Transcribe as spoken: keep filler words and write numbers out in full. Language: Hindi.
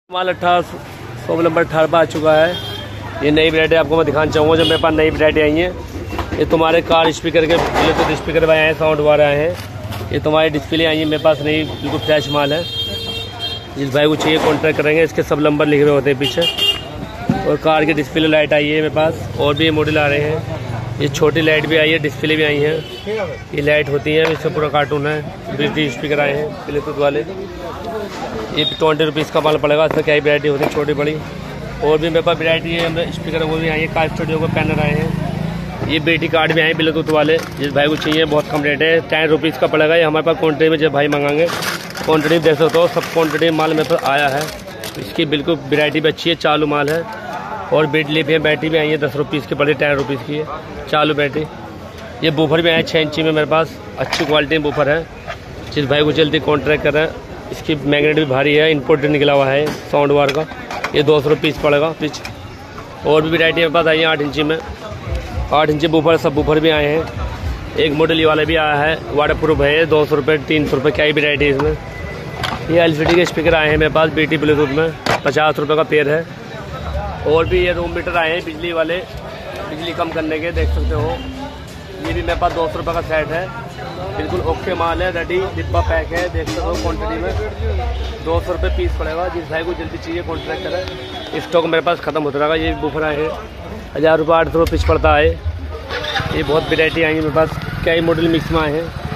माल अट्ठारह सौ नंबर अठारह पर आ चुका है। ये नई वैरायटी आपको मैं दिखाना चाहूँगा। जो मेरे पास नई वैरायटी आई है, ये तुम्हारे कार स्पीकर के ब्लूटूथ स्पीकर भी आए हैं, साउंड वाले आए हैं। ये तुम्हारी डिस्प्ले आई है मेरे पास नई, बिल्कुल फ्रेश माल है। जिस भाई को चाहिए कॉन्टैक्ट करेंगे। इसके सब नंबर लिखे हुए होते हैं पीछे। और कार की डिस्प्ले लाइट आई है मेरे पास, और भी ये मॉडल आ रहे हैं। ये छोटी लाइट भी आई है, डिस्प्ले भी आई है। ये लाइट होती है, इससे पूरा कार्टून है। ब्लूटूथ स्पीकर आए हैं ब्लूटूथ वाले। ये ट्वेंटी रुपीज़ का माल पड़ेगा। इसमें क्या वैरायटी होती है, छोटी बड़ी। और भी मेरे पास वैरायटी है, स्पीकर वो भी आई है। कार स्टूडियो के पैनल आए हैं। ये बेटी कार्ड भी आए हैं ब्लूटूथ वाले। जिस भाई को चाहिए बहुत कम रेट है, टेन रुपीज़ का पड़ेगा। ये हमारे पास क्वान्टिटी में जब भाई मंगाएंगे क्वान्टिटी देख सकते हो, सब क्वान्टिटी माल मेरे पास आया है। इसकी बिल्कुल वैरायटी भी अच्छी है, चालू माल है। और बैटरी भी है, बैटरी भी आई है, दस रुपीज़ की पड़े, टेन रुपीज़ की है चालू बैटरी। ये बूफर भी आए छः इंची में मेरे पास, अच्छी क्वालिटी में बूफर है। जिस भाई को जल्दी कॉन्ट्रैक्ट कर रहे हैं। इसकी मैग्नेट भी भारी है, इनपुट निकला हुआ है साउंड वार का। ये दो सौ रुपीज़ पड़ेगा पिच। और भी वैरायटी मेरे पास आई है आठ इंची में, आठ इंची बूफर, सब बूफर भी आए हैं। एक मॉडल वाला भी आया है, वाटर प्रूफ है। दो सौ रुपये तीन सौ रुपये क्या ही वैरायटी है इसमें। ये एल सी डी के स्पीकर आए हैं मेरे पास बीटी ब्लूटूथ में, पचास रुपये का पेयर है। और भी ये रूम मीटर आए हैं बिजली वाले, बिजली कम करने के, देख सकते हो। ये भी मेरे पास दो सौ रुपये का सेट है, बिल्कुल ओके माल है, रेडी डिब्बा पैक है, देख सकते हो क्वान्टिटी में। दो सौ रुपये पीस पड़ेगा। जिस भाई को जल्दी चाहिए कॉन्ट्रैक्ट करें। स्टॉक मेरे पास ख़त्म होता रहेगा। ये बूफर आए हैं, हज़ार रुपये आठ सौ रुपये पीस पड़ता है। ये बहुत वैरायटी आई है मेरे पास, कई मॉडल मिक्स में आए हैं।